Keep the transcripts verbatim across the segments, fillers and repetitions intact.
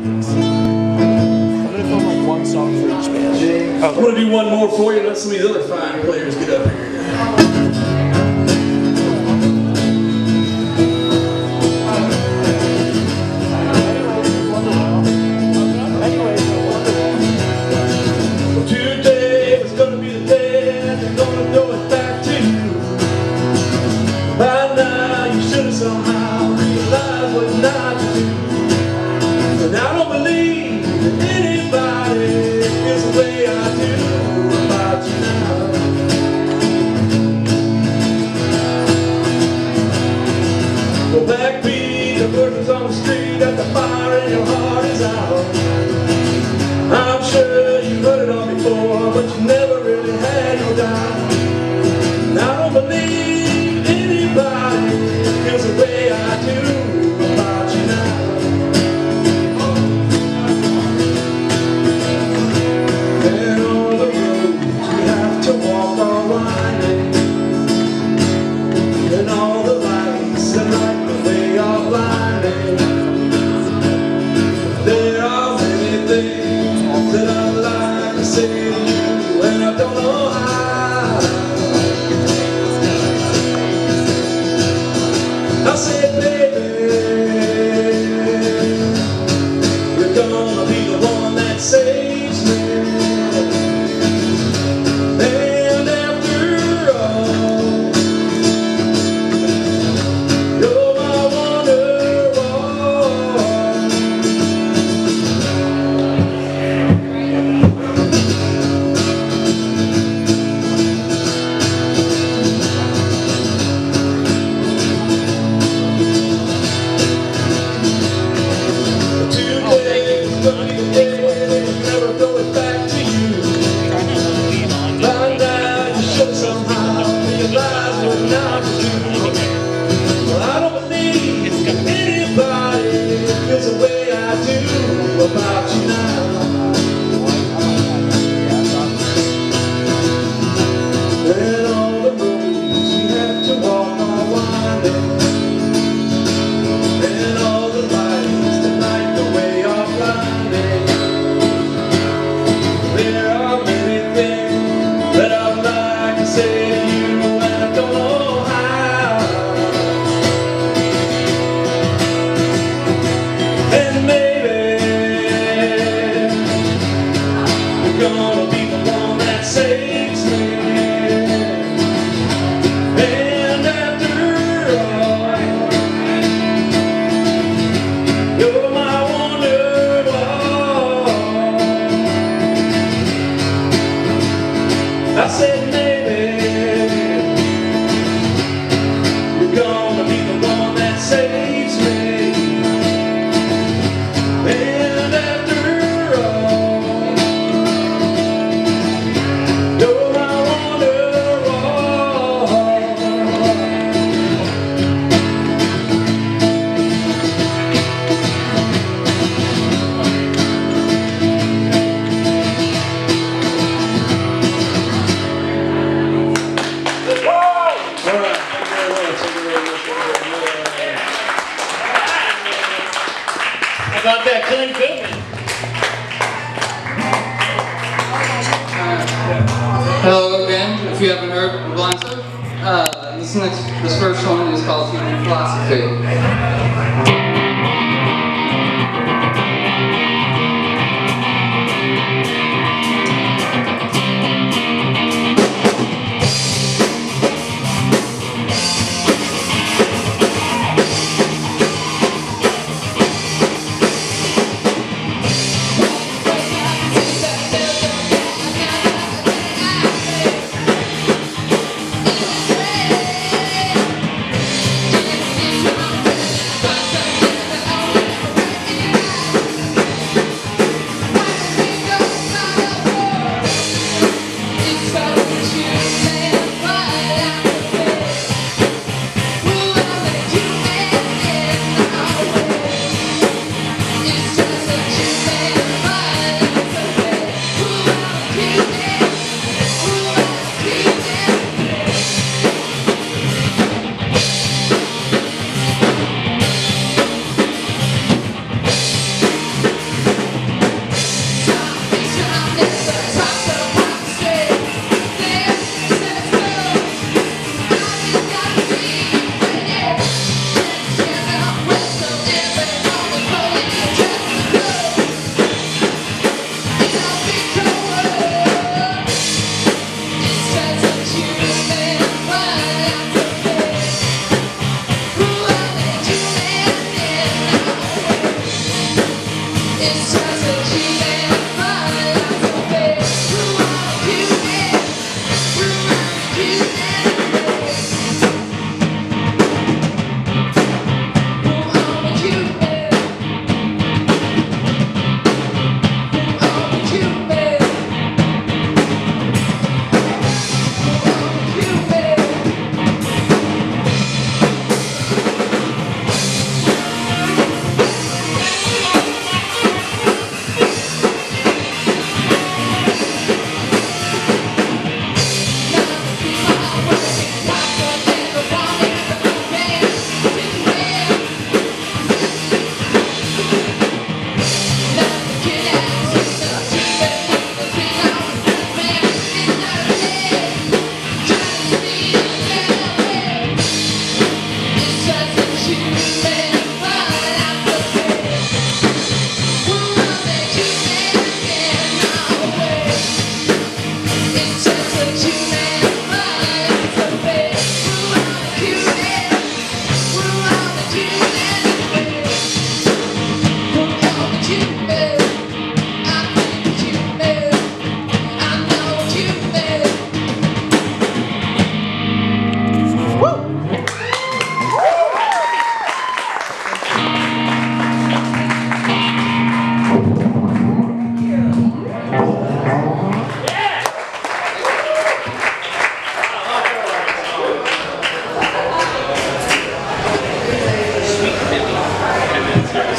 I'm going to do one more for you. Let some of these other fine players get up here. Well, today is going to be the day they're going to throw it back to you. By now you should have somehow realized what not to do. And I don't believe that anybody feels the way I do about you now. The backbeat of workers on the street at the fire in your heart is out. I'm sure you've heard it all before, but you never really had no doubt. And I don't believe anybody feels the way I do about you now. And all the roads we have to walk are winding, and all the lights that light the way are blinding. There are many things that I'd like to say to you, and I don't know how. I said, baby, you're gonna be the one that saves me. And after all, you're my wonderwall. Today's gonna be the day they'll never throw it back to you. By now you should somehow realize what not to do. Well, I don't believe anybody feels the way I do about you now. And all the roads we have to walk are winding, and all the lights that light the way are blinding. There are many things that I'd like to say to you, and I don't know how. And maybe you're gonna be the one that saves me. And after all, you're my wonderwall. I said maybe you're gonna be the one that saves me. And after all, you're my wonderwall. All right, thank you very much. Thank you very much. How about that, Goodman? Hello again, if you haven't heard of Blind Surf. Uh, this next, this first one is called Human Philosophy. We'll be right back.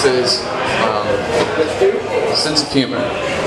This is um, sense of humor.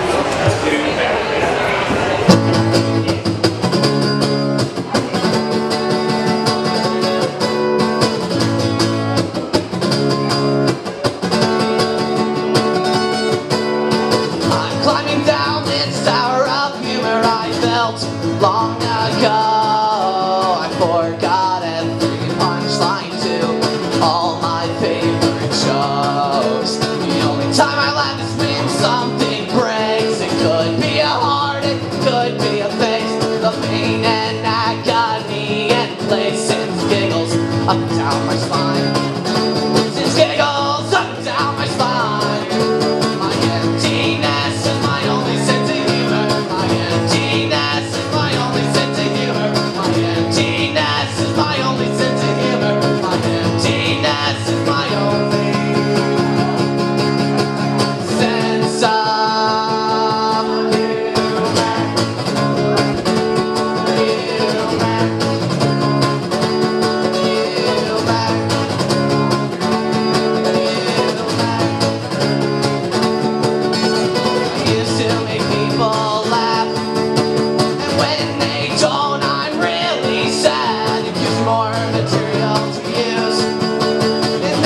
I'm climbing down this tower of humor I built long ago. I forgot every punchline to all my favorite shows. The only time I laugh is when something breaks. It could be a heart, it could be a face. The pain and agony and play sends giggles up and down my spine. Sends giggles up and down my spine. My emptiness is my only sense of humor. My emptiness is my only sense of humor. My emptiness is my only sense of humor. My emptiness is my only sense of humor. I used to make people laugh, and when they don't, I'm really sad. It gives more material to use. And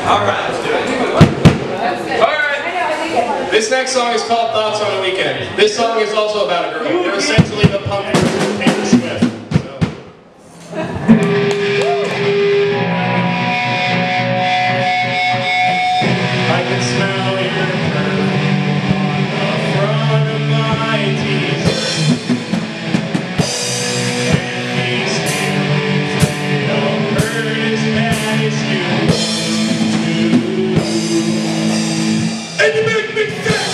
Alright, let's do it. Alright. This next song is called Thoughts on a Weekend. This song is also about a girl. They're essentially the punk version of Taylor Swift. I can smell your perfume on the front of my t-shirt. And these feelings, they don't hurt as bad as you do. And you make me sick!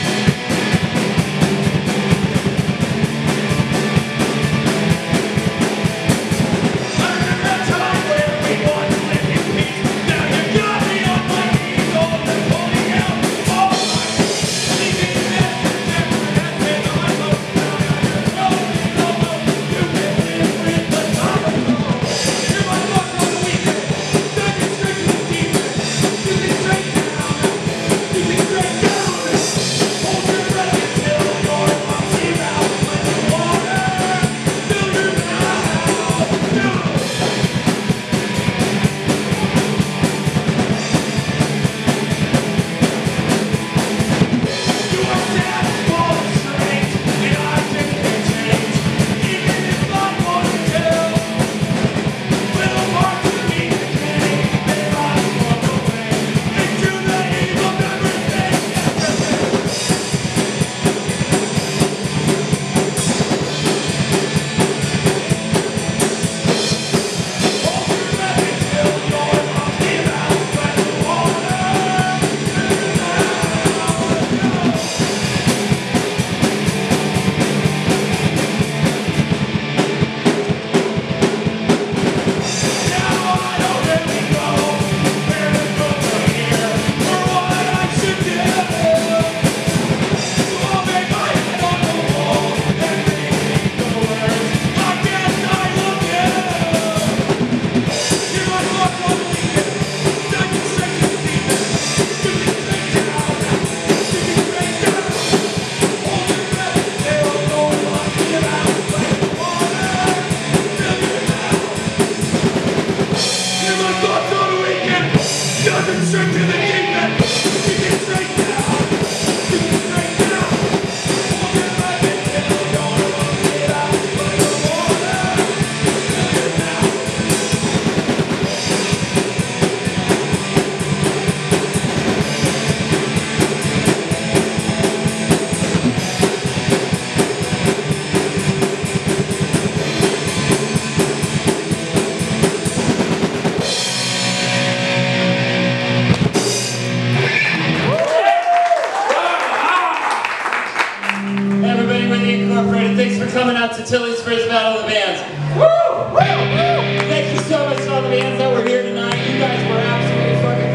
Coming out to Tilley's first Battle of the Bands. Woo! Woo! Woo! Thank you so much to all the bands that were here tonight. You guys were absolutely fucking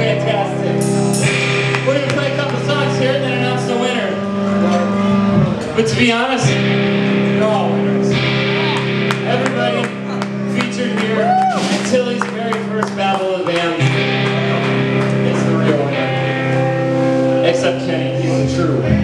fantastic. We're gonna play a couple songs here and then announce the winner. But to be honest, you're all winners. Everybody featured here at Tilley's very first Battle of the Bands is the real winner. Except Kenny, he's the true winner.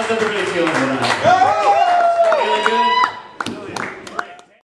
How's everybody feeling tonight? Really good?